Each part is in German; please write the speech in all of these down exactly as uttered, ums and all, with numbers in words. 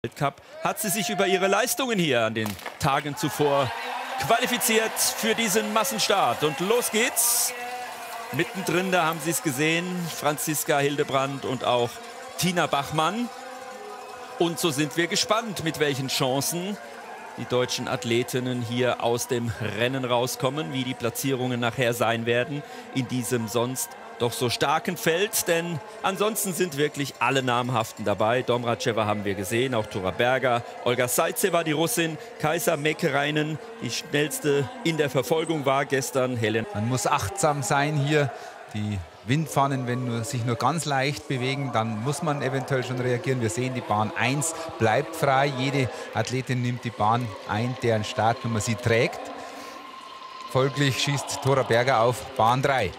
Weltcup hat sie sich über ihre Leistungen hier an den Tagen zuvor qualifiziert für diesen Massenstart. Und los geht's. Mittendrin, da haben Sie es gesehen, Franziska Hildebrandt und auch Tina Bachmann. Und so sind wir gespannt, mit welchen Chancen die deutschen Athletinnen hier aus dem Rennen rauskommen, wie die Platzierungen nachher sein werden in diesem sonst doch so starken Feld, denn ansonsten sind wirklich alle Namhaften dabei. Domracheva haben wir gesehen, auch Tora Berger, Olga Zaitseva, die Russin, Kaisa Mäkäräinen, die schnellste in der Verfolgung war gestern, Helen. Man muss achtsam sein hier. Die Windpfannen, wenn nur, sich nur ganz leicht bewegen, dann muss man eventuell schon reagieren. Wir sehen, die Bahn eins bleibt frei. Jede Athletin nimmt die Bahn ein, deren Startnummer sie trägt. Folglich schießt Tora Berger auf Bahn drei.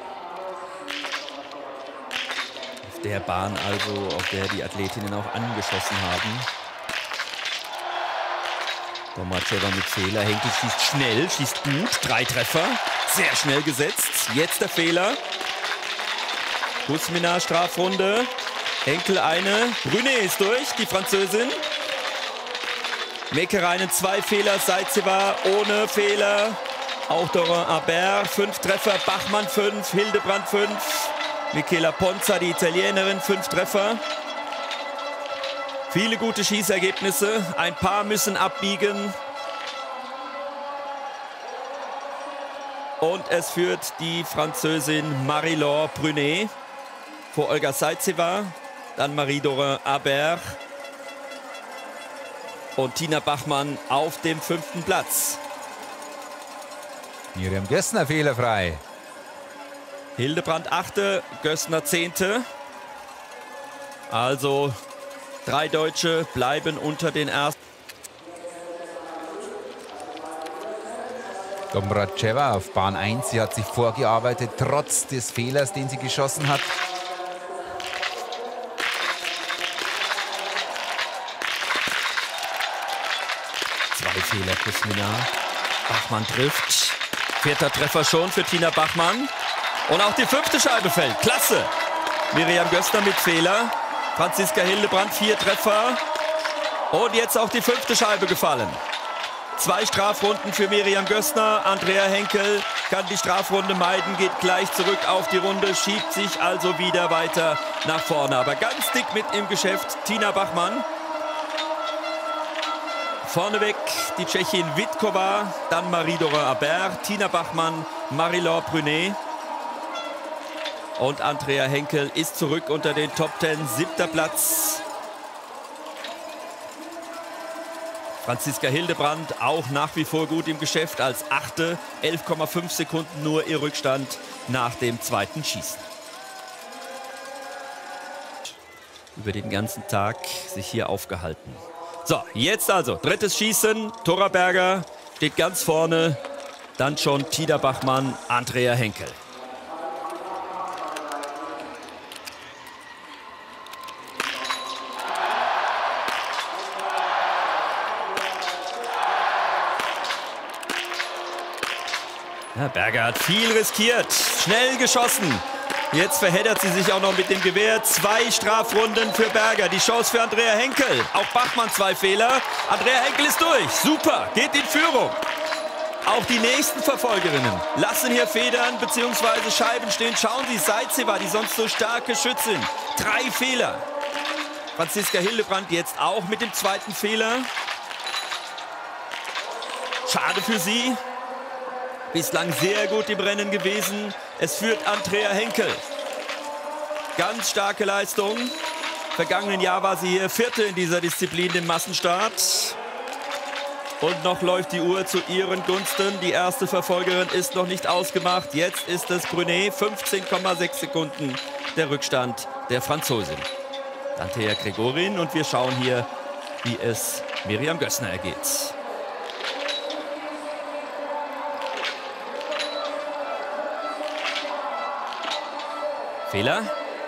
Der Bahn also, auf der die Athletinnen auch angeschossen haben. Domracheva mit Fehler, Henkel schießt schnell, schießt gut, drei Treffer, sehr schnell gesetzt. Jetzt der Fehler. Kuzmina Strafrunde, Henkel eine, Brunet ist durch, die Französin. Mäkäräinen zwei Fehler, Zaitseva ohne Fehler. Auch Dorin Habert, fünf Treffer, Bachmann fünf, Hildebrandt fünf. Michela Ponza, die Italienerin, fünf Treffer. Viele gute Schießergebnisse. Ein paar müssen abbiegen. Und es führt die Französin Marie-Laure Brunet vor Olga Zaitseva. Dann Marie-Dorin Habert. Und Tina Bachmann auf dem fünften Platz. Miriam Gössner fehlerfrei. Hildebrandt achte, Gössner zehnte. Also drei Deutsche bleiben unter den ersten. Domracheva auf Bahn eins. Sie hat sich vorgearbeitet, trotz des Fehlers, den sie geschossen hat. Zwei Fehler, Kuzmina. Bachmann trifft. Vierter Treffer schon für Tina Bachmann. Und auch die fünfte Scheibe fällt. Klasse. Miriam Gössner mit Fehler. Franziska Hildebrandt, vier Treffer. Und jetzt auch die fünfte Scheibe gefallen. Zwei Strafrunden für Miriam Gössner. Andrea Henkel kann die Strafrunde meiden, geht gleich zurück auf die Runde, schiebt sich also wieder weiter nach vorne. Aber ganz dick mit im Geschäft Tina Bachmann. Vorneweg die Tschechin Witkova, dann Marie-Dorin Habert, Tina Bachmann, Marie-Laure Brunet. Und Andrea Henkel ist zurück unter den Top Ten, siebter Platz. Franziska Hildebrandt auch nach wie vor gut im Geschäft als achte, elf Komma fünf Sekunden nur ihr Rückstand nach dem zweiten Schießen. Über den ganzen Tag sich hier aufgehalten. So, jetzt also drittes Schießen. Tora Berger steht ganz vorne. Dann schon Tina Bachmann, Andrea Henkel. Ja, Berger hat viel riskiert, schnell geschossen. Jetzt verheddert sie sich auch noch mit dem Gewehr. Zwei Strafrunden für Berger. Die Chance für Andrea Henkel. Auch Bachmann zwei Fehler. Andrea Henkel ist durch. Super, geht in Führung. Auch die nächsten Verfolgerinnen lassen hier Federn bzw. Scheiben stehen. Schauen Sie, Zaitseva, die sonst so starke Schützin. Drei Fehler. Franziska Hildebrandt jetzt auch mit dem zweiten Fehler. Schade für sie. Bislang sehr gut im Rennen gewesen. Es führt Andrea Henkel. Ganz starke Leistung. Vergangenen Jahr war sie hier Vierte in dieser Disziplin, dem Massenstart. Und noch läuft die Uhr zu ihren Gunsten. Die erste Verfolgerin ist noch nicht ausgemacht. Jetzt ist es Brunet, fünfzehn Komma sechs Sekunden der Rückstand der Franzosin. Antea Gregorin und wir schauen hier, wie es Miriam Gössner ergeht. Fehler.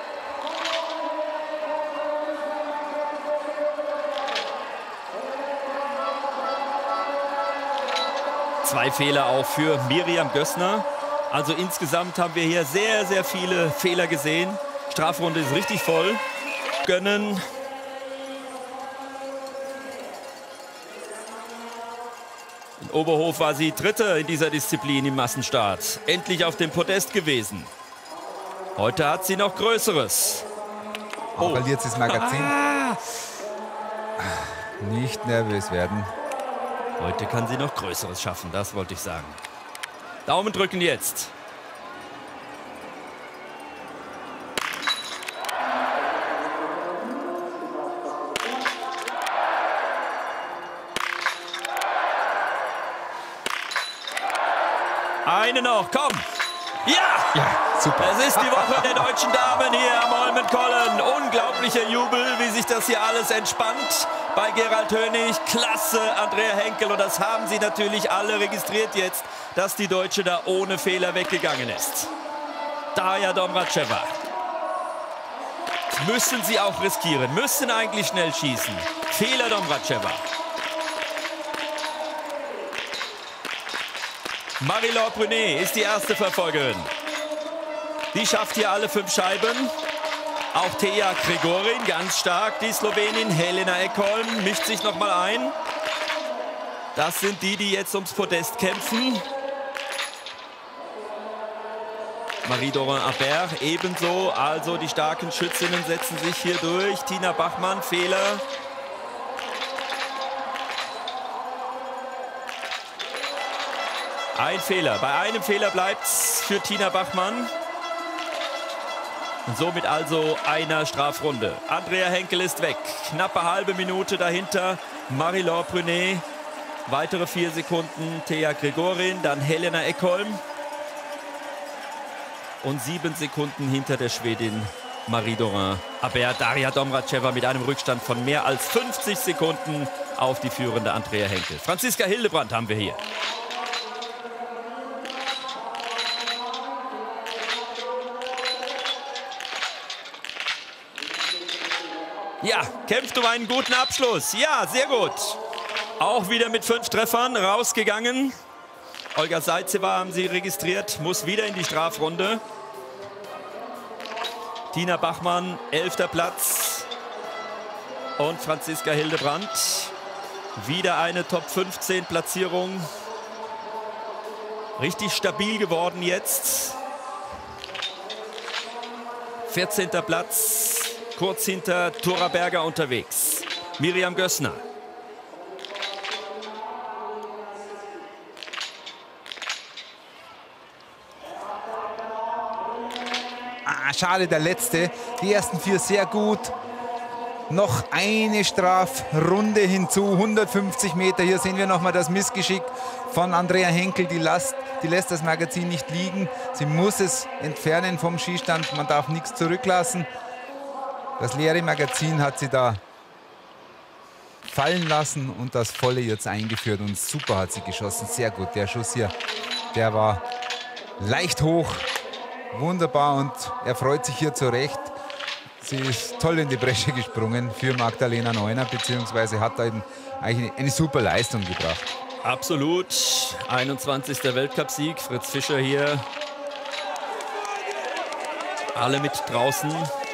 Zwei Fehler auch für Miriam Gössner. Also insgesamt haben wir hier sehr, sehr viele Fehler gesehen. Strafrunde ist richtig voll. Gönnen In Oberhof war sie Dritte in dieser Disziplin im Massenstart. Endlich auf dem Podest gewesen. Heute hat sie noch Größeres. Oh. Verliert sie das Magazin. Ah. Nicht nervös werden. Heute kann sie noch Größeres schaffen, das wollte ich sagen. Daumen drücken jetzt. Eine noch, komm! Ja! Ja, super. Es ist die Woche der deutschen Damen hier am Holmenkollen. Unglaublicher Jubel, wie sich das hier alles entspannt. Bei Gerald Hönig, klasse, Andrea Henkel. Und das haben sie natürlich alle registriert jetzt, dass die Deutsche da ohne Fehler weggegangen ist. Darja Domracheva. Müssen sie auch riskieren, müssen eigentlich schnell schießen. Fehler Domracheva. Marie-Laure Brunet ist die erste Verfolgerin. Die schafft hier alle fünf Scheiben. Auch Teja Gregorin, ganz stark. Die Slowenin Helena Ekholm mischt sich noch mal ein. Das sind die, die jetzt ums Podest kämpfen. Marie-Dorin Habert ebenso. Also die starken Schützinnen setzen sich hier durch. Tina Bachmann, Fehler. Ein Fehler. Bei einem Fehler bleibt es für Tina Bachmann. Und somit also einer Strafrunde. Andrea Henkel ist weg. Knappe halbe Minute dahinter. Marie-Laure Brunet. Weitere vier Sekunden. Teja Gregorin. Dann Helena Ekholm. Und sieben Sekunden hinter der Schwedin Marie-Dorin Habert. Darja Domracheva mit einem Rückstand von mehr als fünfzig Sekunden auf die führende Andrea Henkel. Franziska Hildebrandt haben wir hier. Ja, kämpft um einen guten Abschluss. Ja, sehr gut. Auch wieder mit fünf Treffern rausgegangen. Olga Zaitseva haben sie registriert, muss wieder in die Strafrunde. Tina Bachmann, elfter Platz. Und Franziska Hildebrandt. Wieder eine Top fünfzehn Platzierung. Richtig stabil geworden jetzt. vierzehnter Platz. Kurz hinter Thora Berger unterwegs. Miriam Gössner. Ah, schade, der letzte. Die ersten vier sehr gut. Noch eine Strafrunde hinzu. hundertfünfzig Meter. Hier sehen wir nochmal das Missgeschick von Andrea Henkel. Die, Last, die lässt das Magazin nicht liegen. Sie muss es entfernen vom Schießstand. Man darf nichts zurücklassen. Das leere Magazin hat sie da fallen lassen und das volle jetzt eingeführt. Und super hat sie geschossen. Sehr gut. Der Schuss hier, der war leicht hoch. Wunderbar und er freut sich hier zurecht. Sie ist toll in die Bresche gesprungen für Magdalena Neuner, beziehungsweise hat da eben eigentlich eine, eine super Leistung gebracht. Absolut. einundzwanzigster Weltcupsieg. Fritz Fischer hier. Alle mit draußen.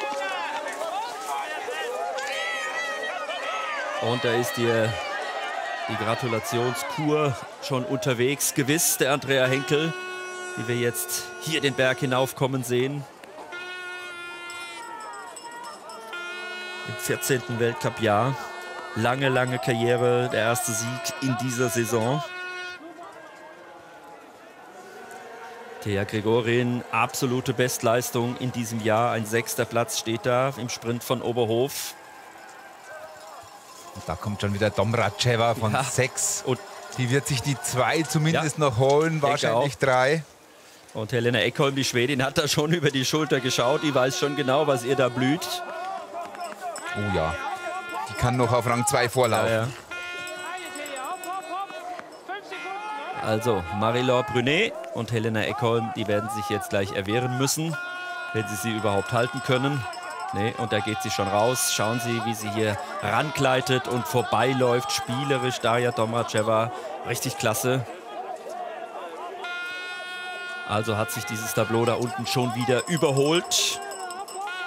Und da ist hier die Gratulationskur schon unterwegs. Gewiss, der Andrea Henkel, die wir jetzt hier den Berg hinaufkommen sehen. Im vierzehnten Weltcup-Jahr. Lange, lange Karriere, der erste Sieg in dieser Saison. Teja Gregorin, absolute Bestleistung in diesem Jahr. Ein sechster Platz steht da im Sprint von Oberhof. Und da kommt schon wieder Domracheva von ja. sechs. Und die wird sich die zwei zumindest ja. noch holen, wahrscheinlich drei. Und Helena Ekholm, die Schwedin, hat da schon über die Schulter geschaut. Die weiß schon genau, was ihr da blüht. Oh ja, die kann noch auf Rang zwei vorlaufen. Ja, ja. Also Marie-Laure Brunet und Helena Ekholm, die werden sich jetzt gleich erwehren müssen, wenn sie sie überhaupt halten können. Nee, und da geht sie schon raus. Schauen Sie, wie sie hier rankleitet und vorbeiläuft. Spielerisch Darja Domracheva. Richtig klasse. Also hat sich dieses Tableau da unten schon wieder überholt.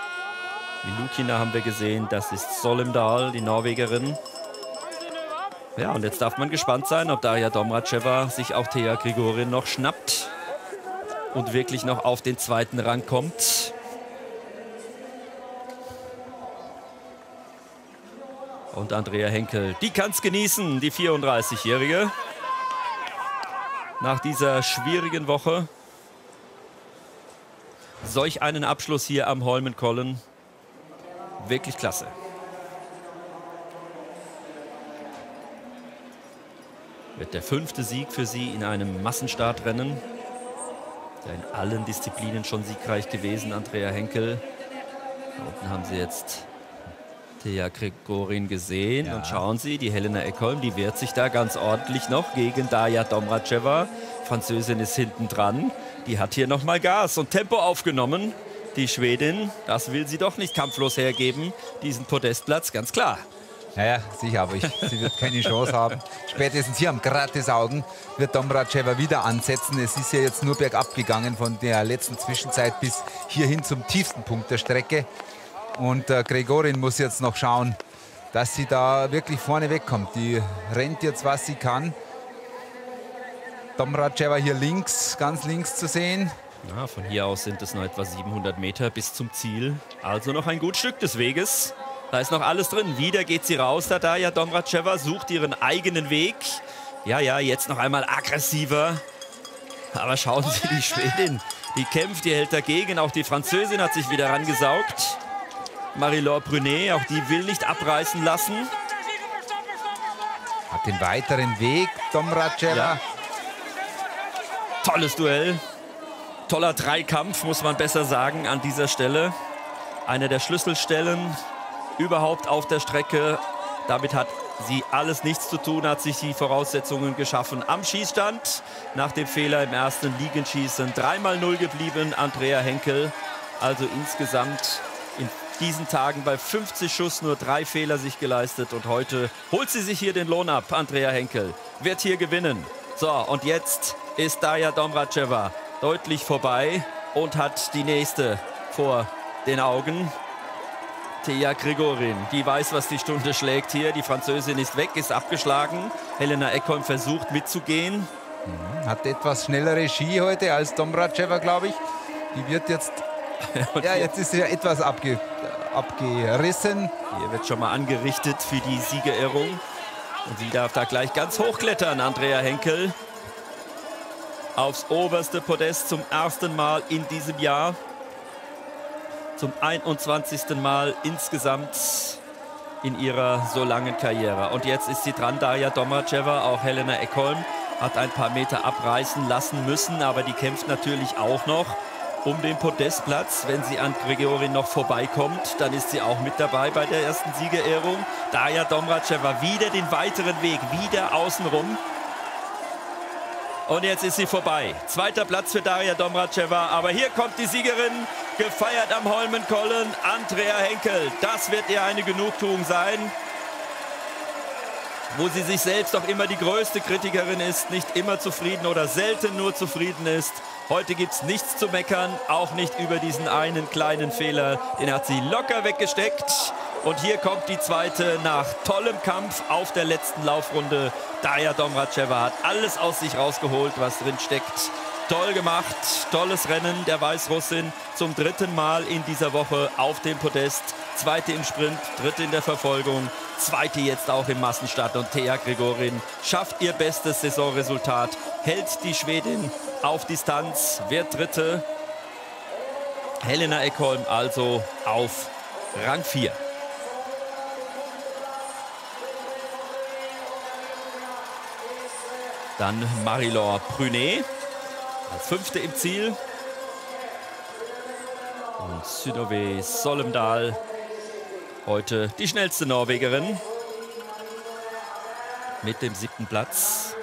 Milukina haben wir gesehen. Das ist Solemdal, die Norwegerin. Ja, und jetzt darf man gespannt sein, ob Daria Domracheva sich auch Thea Grigorin noch schnappt und wirklich noch auf den zweiten Rang kommt. Und Andrea Henkel, die kann es genießen, die vierunddreißigjährige. Nach dieser schwierigen Woche. Solch einen Abschluss hier am Holmenkollen. Wirklich klasse. Wird der fünfte Sieg für sie in einem Massenstartrennen. Ja, in allen Disziplinen schon siegreich gewesen, Andrea Henkel. Da unten haben Sie jetzt Thea Grigorin gesehen. Ja. Und schauen Sie, die Helena Ekholm, die wehrt sich da ganz ordentlich noch gegen Daria Domracheva. Französin ist hinten dran. Die hat hier noch mal Gas und Tempo aufgenommen. Die Schwedin, das will sie doch nicht kampflos hergeben, diesen Podestplatz, ganz klar. Naja, sicher, aber ich, sie wird keine Chance haben. Spätestens hier am Gratisaugen wird Domracheva wieder ansetzen. Es ist ja jetzt nur bergab gegangen von der letzten Zwischenzeit bis hierhin zum tiefsten Punkt der Strecke. Und äh, Grigorin muss jetzt noch schauen, dass sie da wirklich vorne wegkommt. Die rennt jetzt, was sie kann. Domracheva hier links, ganz links zu sehen. Ja, von hier aus sind es noch etwa siebenhundert Meter bis zum Ziel. Also noch ein gut Stück des Weges. Da ist noch alles drin. Wieder geht sie raus. Da Daria Domracheva sucht ihren eigenen Weg. Ja, ja, jetzt noch einmal aggressiver. Aber schauen Sie, die Schwedin, die kämpft, die hält dagegen. Auch die Französin hat sich wieder rangesaugt. Marie-Laure Brunet, auch die will nicht abreißen lassen. Hat den weiteren Weg, Domracheva. Ja. Tolles Duell. Toller Dreikampf, muss man besser sagen, an dieser Stelle. Eine der Schlüsselstellen überhaupt auf der Strecke. Damit hat sie alles nichts zu tun, hat sich die Voraussetzungen geschaffen am Schießstand. Nach dem Fehler im ersten Liegenschießen dreimal null geblieben, Andrea Henkel. Also insgesamt in diesen Tagen bei fünfzig Schuss nur drei Fehler sich geleistet. Und heute holt sie sich hier den Lohn ab, Andrea Henkel. Wird hier gewinnen. So, und jetzt ist Daria Domracheva deutlich vorbei und hat die nächste vor den Augen. Thea Grigorin, die weiß, was die Stunde schlägt hier. Die Französin ist weg, ist abgeschlagen. Helena Ekholm versucht mitzugehen. Hat etwas schnellere Ski heute als Domracheva, glaube ich. Die wird jetzt... ja, jetzt ist sie ja etwas abge, abgerissen. Hier wird schon mal angerichtet für die Siegerehrung. Und sie darf da gleich ganz hochklettern, Andrea Henkel. Aufs oberste Podest zum ersten Mal in diesem Jahr. Zum einundzwanzigsten Mal insgesamt in ihrer so langen Karriere. Und jetzt ist sie dran, Daria Domracheva. Auch Helena Ekholm hat ein paar Meter abreißen lassen müssen, aber die kämpft natürlich auch noch um den Podestplatz. Wenn sie an Grigorin noch vorbeikommt, dann ist sie auch mit dabei bei der ersten Siegerehrung. Daria Domracheva wieder den weiteren Weg, wieder außenrum. Und jetzt ist sie vorbei. Zweiter Platz für Daria Domracheva. Aber hier kommt die Siegerin, gefeiert am Holmenkollen, Andrea Henkel. Das wird ihr eine Genugtuung sein. Wo sie sich selbst doch immer die größte Kritikerin ist, nicht immer zufrieden oder selten nur zufrieden ist. Heute gibt es nichts zu meckern, auch nicht über diesen einen kleinen Fehler. Den hat sie locker weggesteckt. Und hier kommt die zweite nach tollem Kampf auf der letzten Laufrunde. Daria Domracheva hat alles aus sich rausgeholt, was drin steckt. Toll gemacht, tolles Rennen der Weißrussin. Zum dritten Mal in dieser Woche auf dem Podest. Zweite im Sprint, dritte in der Verfolgung, zweite jetzt auch im Massenstart. Und Thea Grigorin schafft ihr bestes Saisonresultat, hält die Schwedin auf Distanz, wird dritte. Helena Ekholm also auf Rang vier. Dann Marie-Laure Brunet, als fünfte im Ziel. Und Synnøve Solemdal, heute die schnellste Norwegerin, mit dem siebten Platz.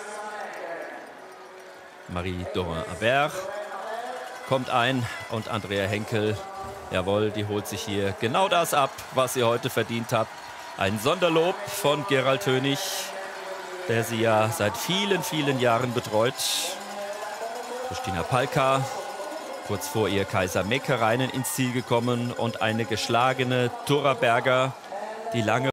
Marie Dorin-Aberg kommt ein und Andrea Henkel, jawohl, die holt sich hier genau das ab, was sie heute verdient hat. Ein Sonderlob von Gerald Hönig, der sie ja seit vielen, vielen Jahren betreut. Christina Palka, kurz vor ihr Kajsa Mäkäräinen ins Ziel gekommen und eine geschlagene Tura Berger, die lange